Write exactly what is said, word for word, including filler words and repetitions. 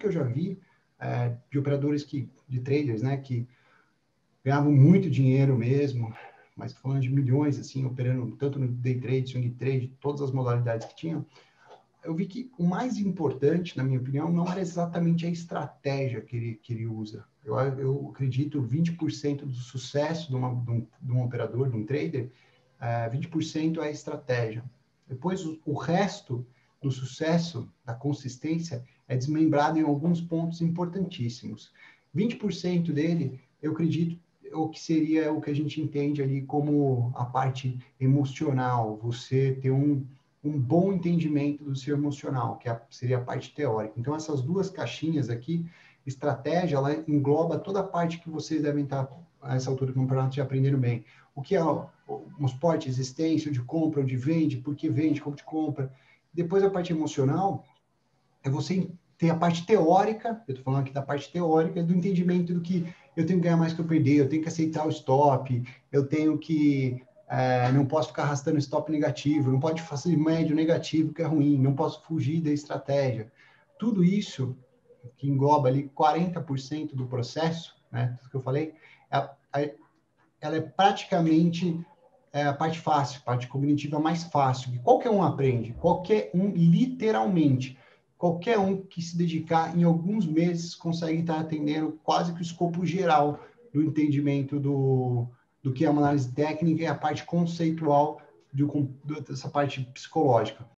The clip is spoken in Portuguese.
eu já vi é, de operadores que, de traders, né, que ganhavam muito dinheiro mesmo, mas falando de milhões, assim, operando tanto no day trade, swing trade, todas as modalidades que tinham, eu vi que o mais importante, na minha opinião, não era exatamente a estratégia que ele, que ele usa. Eu, eu acredito vinte por cento do sucesso de, uma, de, um, de um operador, de um trader, é, vinte por cento é a estratégia. Depois, o, o resto do sucesso, da consistência, é desmembrado em alguns pontos importantíssimos. vinte por cento dele, eu acredito, o que seria o que a gente entende ali como a parte emocional, você ter um, um bom entendimento do seu emocional, que é, seria a parte teórica. Então, essas duas caixinhas aqui, estratégia, ela engloba toda a parte que vocês devem estar, a essa altura do campeonato, já aprenderam bem. O que é um suporte, existência, onde compra, onde vende, por que vende, como te compra. Depois, a parte emocional, é você ter a parte teórica, eu estou falando aqui da parte teórica, do entendimento do que eu tenho que ganhar mais que eu perder, eu tenho que aceitar o stop, eu tenho que, é, não posso ficar arrastando stop negativo, não pode fazer médio negativo, que é ruim, não posso fugir da estratégia. Tudo isso, que engloba ali quarenta por cento do processo, né, tudo que eu falei, é, ela é praticamente é, a parte fácil, a parte cognitiva mais fácil, que qualquer um aprende, qualquer um, literalmente, qualquer um que se dedicar em alguns meses consegue estar atendendo quase que o escopo geral do entendimento do, do que é uma análise técnica e a parte conceitual de, dessa parte psicológica.